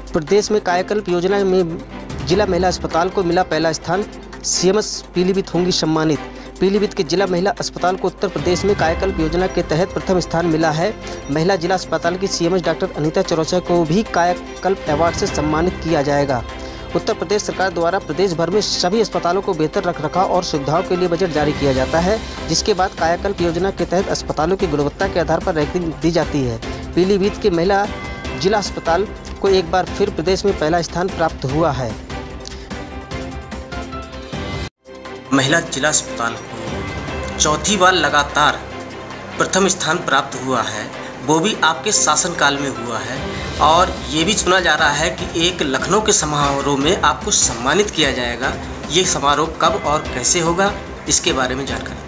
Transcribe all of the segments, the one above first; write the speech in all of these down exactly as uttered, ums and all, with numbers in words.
प्रदेश में कायाकल्प योजना में जिला महिला अस्पताल को मिला पहला स्थान। सीएमएस पीलीभीत होंगी सम्मानित। पीलीभीत के जिला महिला अस्पताल को उत्तर प्रदेश में कायाकल्प योजना के तहत प्रथम स्थान मिला है। महिला जिला अस्पताल की सीएमएस डॉक्टर अनीता चौरसिया को भी कायाकल्प अवार्ड से सम्मानित किया जाएगा। उत्तर प्रदेश सरकार द्वारा प्रदेश भर में सभी अस्पतालों को बेहतर रखरखाव और सुविधाओं के लिए बजट जारी किया जाता है, जिसके बाद कायाकल्प योजना के तहत अस्पतालों की गुणवत्ता के आधार पर रैंकिंग दी जाती है। पीलीभीत के महिला जिला अस्पताल को एक बार फिर प्रदेश में पहला स्थान प्राप्त हुआ है। महिला जिला अस्पताल को चौथी बार लगातार प्रथम स्थान प्राप्त हुआ है, वो भी आपके शासनकाल में हुआ है। और ये भी सुना जा रहा है कि एक लखनऊ के समारोह में आपको सम्मानित किया जाएगा। ये समारोह कब और कैसे होगा, इसके बारे में जानकारी।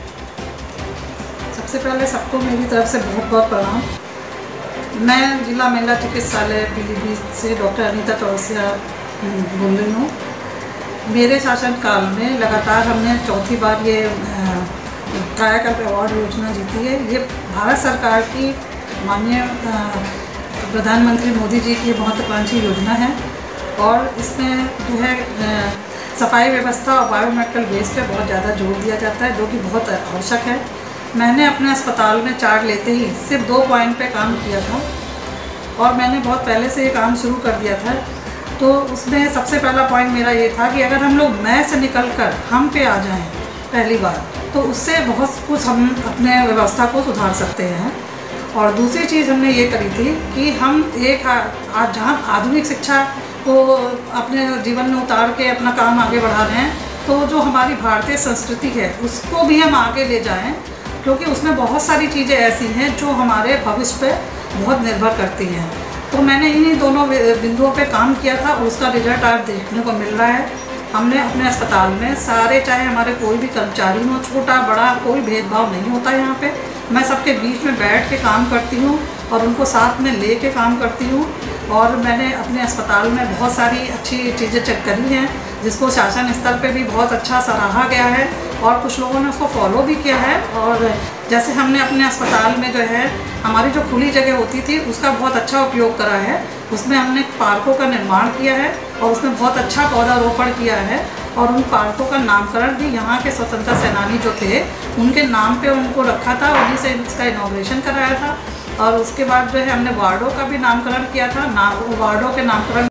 सबसे पहले सबको मेरी तरफ से बहुत बहुत प्रणाम। मैं जिला महिला चिकित्सालय पीलीभीत से डॉक्टर अनीता चौरसिया बोल रही हूँ। मेरे शासनकाल में लगातार हमने चौथी बार ये कायाकल्प अवार्ड योजना जीती है। ये भारत सरकार की माननीय प्रधानमंत्री मोदी जी की महत्वाकांक्षी योजना है और इसमें जो है सफाई व्यवस्था और बायोमेडिकल वेस्ट पे बहुत ज़्यादा जोर दिया जाता है, जो कि बहुत आवश्यक है। मैंने अपने अस्पताल में चार्ज लेते ही सिर्फ दो पॉइंट पे काम किया था और मैंने बहुत पहले से ये काम शुरू कर दिया था। तो उसमें सबसे पहला पॉइंट मेरा ये था कि अगर हम लोग मैं से निकल कर हम पे आ जाएं पहली बार, तो उससे बहुत कुछ हम अपने व्यवस्था को सुधार सकते हैं। और दूसरी चीज़ हमने ये करी थी कि हम एक आज जहाँ आधुनिक शिक्षा को अपने जीवन में उतार के अपना काम आगे बढ़ा रहे हैं, तो जो हमारी भारतीय संस्कृति है उसको भी हम आगे ले जाएं, क्योंकि उसमें बहुत सारी चीज़ें ऐसी हैं जो हमारे भविष्य पे बहुत निर्भर करती हैं। तो मैंने इन्हीं दोनों बिंदुओं पे काम किया था और उसका रिजल्ट आज देखने को मिल रहा है। हमने अपने अस्पताल में सारे, चाहे हमारे कोई भी कर्मचारी हो, छोटा बड़ा कोई भेदभाव नहीं होता है। यहाँ पे मैं सबके बीच में बैठ के काम करती हूँ और उनको साथ में ले के काम करती हूँ। और मैंने अपने अस्पताल में बहुत सारी अच्छी चीज़ें चेक करी हैं, जिसको शासन स्तर पे भी बहुत अच्छा सराहा गया है और कुछ लोगों ने उसको फॉलो भी किया है। और जैसे हमने अपने अस्पताल में जो है हमारी जो खुली जगह होती थी उसका बहुत अच्छा उपयोग करा है। उसमें हमने पार्कों का निर्माण किया है और उसमें बहुत अच्छा पौधारोपण किया है और उन पार्कों का नामकरण भी यहाँ के स्वतंत्रता सेनानी जो थे उनके नाम पे उनको रखा था, उन्हीं से इसका इनॉग्रेशन कराया था। और उसके बाद जो है हमने वार्डों का भी नामकरण किया था। ना वार्डों के नामकरण